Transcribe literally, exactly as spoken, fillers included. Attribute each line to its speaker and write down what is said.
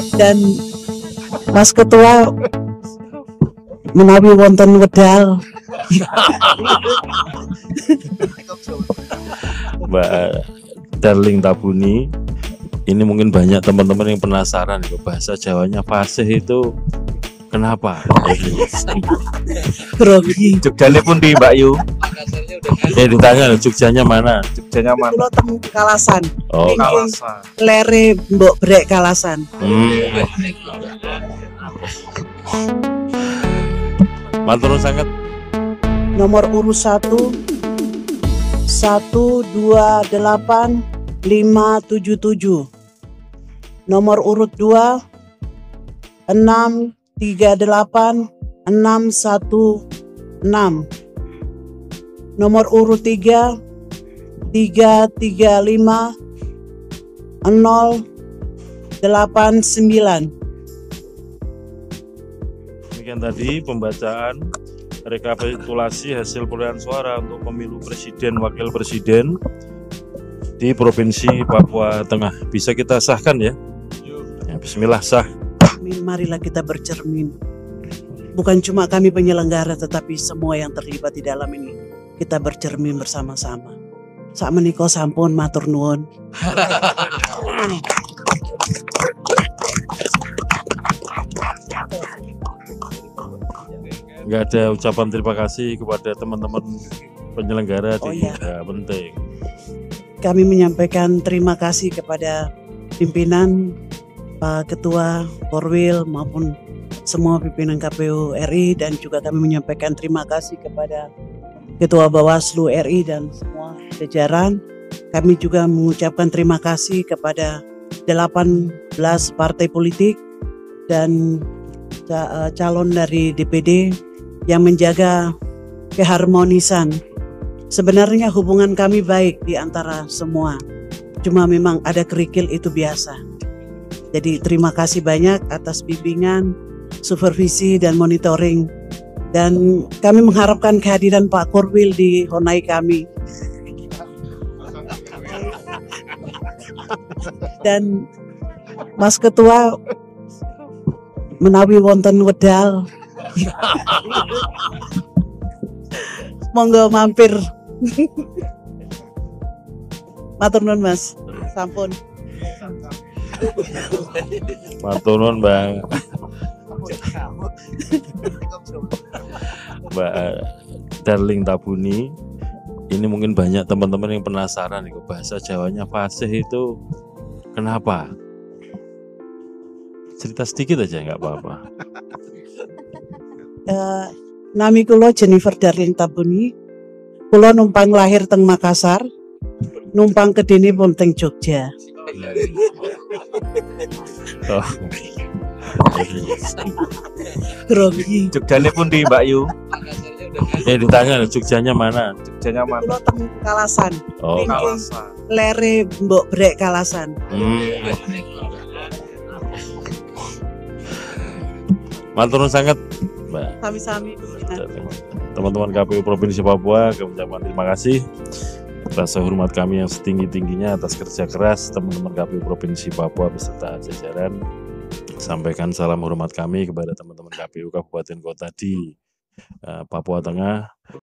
Speaker 1: Dan Mas Ketua menawi wonten wedal.
Speaker 2: Mbak Darling Tabuni, ini mungkin banyak teman-teman yang penasaran bahasa Jawanya fasih itu kenapa?
Speaker 1: Grogi.
Speaker 3: Jogjanya pun di Mbak Yu.
Speaker 2: Ya ditanya Jogjanya mana?
Speaker 3: Jogjanya mana?
Speaker 1: Kulo teng Kalasan.
Speaker 2: Oh,
Speaker 1: Ingkung lere mbok brek Kalasan.
Speaker 2: Hmm. Matur sangat.
Speaker 1: Nomor urut satu satu dua delapan lima tujuh tujuh. Nomor urut dua enam tiga delapan enam satu enam. Nomor urut tiga tiga tiga lima nol delapan sembilan.
Speaker 2: Demikian tadi pembacaan rekapitulasi hasil perolehan suara untuk pemilu presiden wakil presiden di Provinsi Papua Tengah. Bisa kita sahkan ya? Ya, bismillah sah.
Speaker 1: Marilah kita bercermin. Bukan cuma kami penyelenggara tetapi semua yang terlibat di dalam ini. Kita bercermin bersama-sama. Sak menika sampun matur nuwun.
Speaker 2: Nggak ada ucapan terima kasih kepada teman-teman penyelenggara
Speaker 1: Oh,
Speaker 2: di
Speaker 1: iya.
Speaker 2: ya, penting.
Speaker 1: Kami menyampaikan terima kasih kepada pimpinan, Pak Ketua Korwil maupun semua pimpinan K P U R I, dan juga kami menyampaikan terima kasih kepada Ketua Bawaslu R I dan semua jajaran. Kami juga mengucapkan terima kasih kepada delapan belas partai politik dan calon dari D P D yang menjaga keharmonisan. Sebenarnya hubungan kami baik di antara semua, cuma memang ada kerikil, itu biasa. Jadi terima kasih banyak atas bimbingan, supervisi dan monitoring, dan kami mengharapkan kehadiran Pak Korwil di Honai kami. Dan Mas Ketua menawi wonten wedal, monggo mampir. Matur nuwun Mas, sampun.
Speaker 2: Matur nuwun Bang. Mbak Darling Tabuni, ini mungkin banyak teman-teman yang penasaran bahasa Jawanya fasih itu kenapa? Cerita sedikit aja nggak apa-apa.
Speaker 1: Uh, nami kulo Jennifer Darling Tabuni. Kulo numpang lahir teng Makassar, numpang kedene pun teng Jogja.
Speaker 2: Oh.
Speaker 1: Grogi.
Speaker 3: Jogjanya pun di Mbak Yu.
Speaker 2: Ya ditanya Jogjanya mana?
Speaker 3: Jogjanya mana?
Speaker 1: Kulo teng Kalasan.
Speaker 2: Oh,
Speaker 1: Ingkung lere mbok brek Kalasan.
Speaker 2: Hmm. Matur nuwun sangat, Mbak.
Speaker 1: Sami-sami.
Speaker 2: Teman-teman K P U Provinsi Papua, kami ucapkan terima kasih. Rasa hormat kami yang setinggi-tingginya atas kerja keras teman-teman K P U Provinsi Papua beserta jajaran. Sampaikan salam hormat kami kepada teman-teman K P U Kabupaten Kota di uh, Papua Tengah.